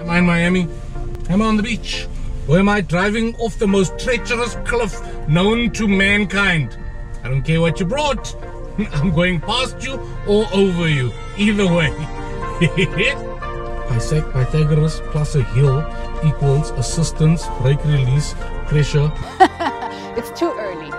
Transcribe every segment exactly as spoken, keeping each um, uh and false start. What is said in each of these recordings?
Am I in Miami? Am I on the beach? Or am I driving off the most treacherous cliff known to mankind? I don't care what you brought. I'm going past you or over you. Either way. Pythagoras plus a hill equals assistance, brake release, pressure. It's too early.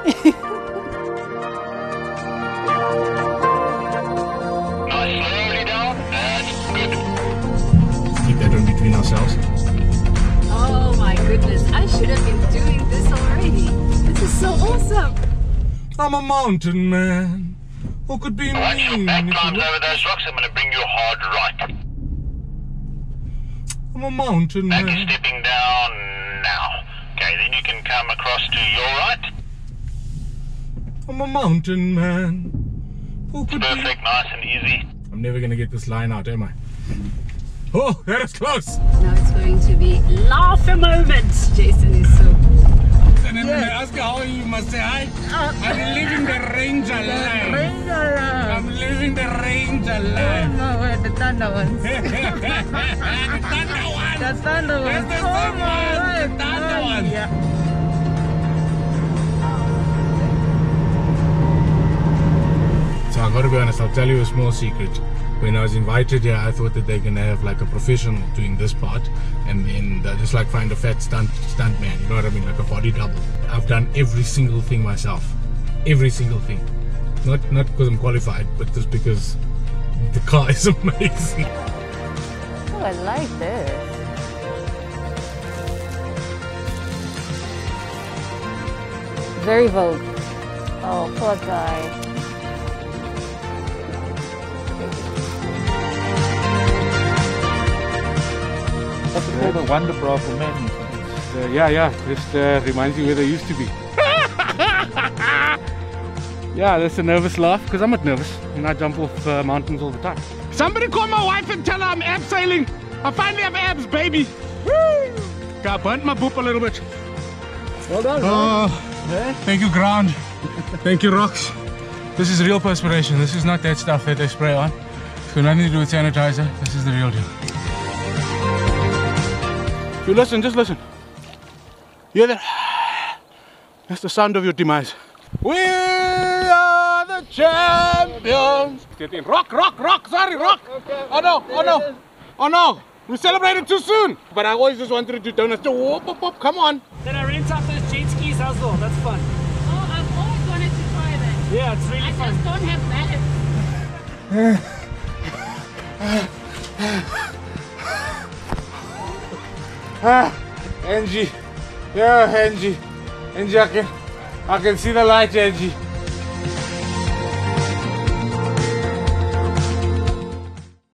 Keep that one between ourselves. Oh my goodness, I should have been doing this already. This is so awesome. I'm a mountain man. Who could be Once your mean? back if you climbs look- over those rocks, I'm going to bring you hard right. I'm a mountain Back is man. stepping down now. Okay, then you can come across to your right. I'm a mountain man. Who could be? Perfect, nice and easy. I'm never gonna get this line out, am I? Oh, that is close. Now it's going to be laugh a moment. Jason is so... And then when they ask you how you must say hi. I'm living the ranger life. I'm living the ranger life. The thunder ones. The thunder one. The thunder That's ones. the Oh same my one. word. The thunder one. Yeah. So I gotta be honest, I'll tell you a small secret. When I was invited here, I thought that they're gonna have like a professional doing this part, and then they'll just like find a fat stunt stunt man, you know what I mean, like a body double. I've done every single thing myself, every single thing. Not not because I'm qualified, but just because the car is amazing. Oh, I like this. Very Vogue. Oh, poor guy. What's it called? A wonder bra for men. It's, uh, yeah, yeah. Just uh, reminds you where they used to be. Yeah, that's a nervous laugh because I'm not nervous and I jump off uh, mountains all the time. Somebody call my wife and tell her I'm abseiling. I finally have abs, baby. Woo! Got burnt my poop a little bit. Well done. Oh, thank you, ground. Thank you, rocks. This is real perspiration. This is not that stuff that they spray on. It's got nothing to do with sanitizer. This is the real deal. You listen, just listen. You hear that? That's the sound of your demise. We are the champions. Get in. Rock, rock, rock. Sorry, rock. Oh no, oh no, oh no. We celebrated too soon. But I always just wanted to do donuts. So whoop, whoop, whoop. Come on. Then I rent out those jet skis as well. That's fun. Oh, I've always wanted to try that. Yeah, it's really I fun. just don't have balance. Ah, Angie. Yeah, Angie. Angie, I can, I can see the light, Angie.